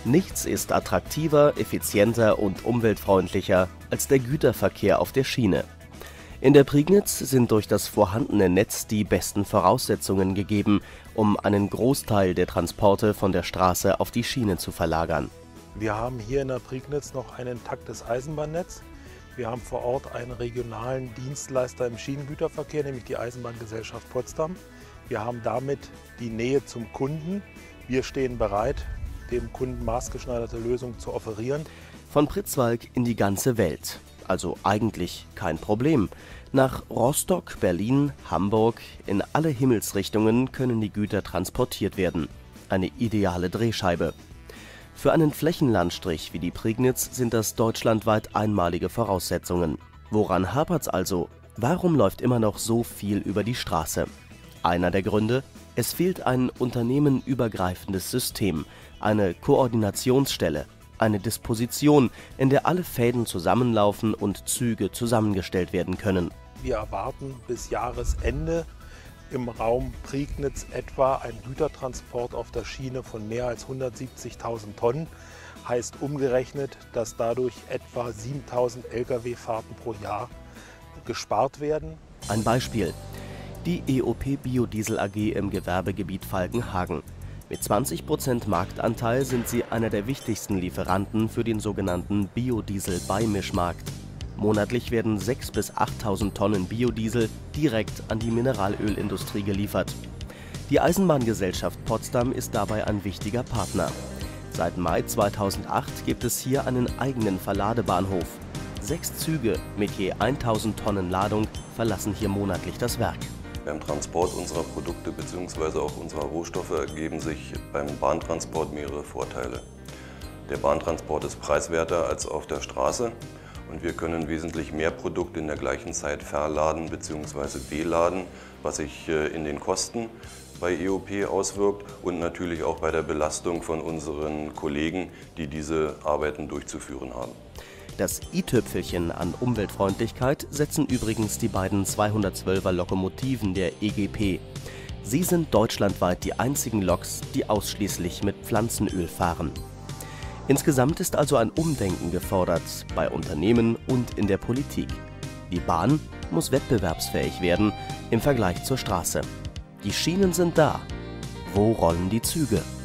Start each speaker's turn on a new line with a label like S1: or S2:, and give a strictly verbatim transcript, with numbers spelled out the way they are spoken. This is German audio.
S1: Nichts ist attraktiver, effizienter und umweltfreundlicher als der Güterverkehr auf der Schiene. In der Prignitz sind durch das vorhandene Netz die besten Voraussetzungen gegeben, um einen Großteil der Transporte von der Straße auf die Schiene zu verlagern.
S2: Wir haben hier in der Prignitz noch ein intaktes Eisenbahnnetz. Wir haben vor Ort einen regionalen Dienstleister im Schienengüterverkehr, nämlich die Eisenbahngesellschaft Potsdam. Wir haben damit die Nähe zum Kunden. Wir stehen bereit, dem Kunden maßgeschneiderte Lösungen zu offerieren.
S1: Von Pritzwalk in die ganze Welt. Also eigentlich kein Problem. Nach Rostock, Berlin, Hamburg, in alle Himmelsrichtungen können die Güter transportiert werden. Eine ideale Drehscheibe. Für einen Flächenlandstrich wie die Prignitz sind das deutschlandweit einmalige Voraussetzungen. Woran hapert's also? Warum läuft immer noch so viel über die Straße? Einer der Gründe: Es fehlt ein unternehmenübergreifendes System, eine Koordinationsstelle, eine Disposition, in der alle Fäden zusammenlaufen und Züge zusammengestellt werden können.
S2: Wir erwarten bis Jahresende im Raum Prignitz etwa einen Gütertransport auf der Schiene von mehr als hundertsiebzigtausend Tonnen. Heißt umgerechnet, dass dadurch etwa siebentausend Lkw-Fahrten pro Jahr gespart werden.
S1: Ein Beispiel: Die E O P Biodiesel A G im Gewerbegebiet Falkenhagen. Mit zwanzig Prozent Marktanteil sind sie einer der wichtigsten Lieferanten für den sogenannten Biodiesel-Beimischmarkt. Monatlich werden sechstausend bis achttausend Tonnen Biodiesel direkt an die Mineralölindustrie geliefert. Die Eisenbahngesellschaft Potsdam ist dabei ein wichtiger Partner. Seit Mai zweitausendacht gibt es hier einen eigenen Verladebahnhof. Sechs Züge mit je tausend Tonnen Ladung verlassen hier monatlich das Werk.
S3: Beim Transport unserer Produkte bzw. auch unserer Rohstoffe ergeben sich beim Bahntransport mehrere Vorteile. Der Bahntransport ist preiswerter als auf der Straße und wir können wesentlich mehr Produkte in der gleichen Zeit verladen bzw. beladen, was sich in den Kosten bei E O P auswirkt und natürlich auch bei der Belastung von unseren Kollegen, die diese Arbeiten durchzuführen haben.
S1: Das i-Tüpfelchen an Umweltfreundlichkeit setzen übrigens die beiden zweihundertzwölfer Lokomotiven der E G P. Sie sind deutschlandweit die einzigen Loks, die ausschließlich mit Pflanzenöl fahren. Insgesamt ist also ein Umdenken gefordert, bei Unternehmen und in der Politik. Die Bahn muss wettbewerbsfähig werden im Vergleich zur Straße. Die Schienen sind da. Wo rollen die Züge?